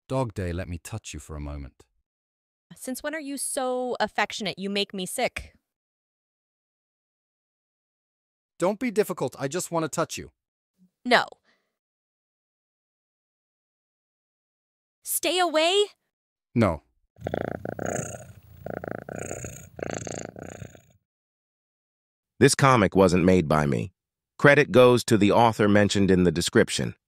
Dogday, let me touch you for a moment. Since when are you so affectionate? You make me sick. Don't be difficult, I just want to touch you. No. Stay away? No. This comic wasn't made by me. Credit goes to the author mentioned in the description.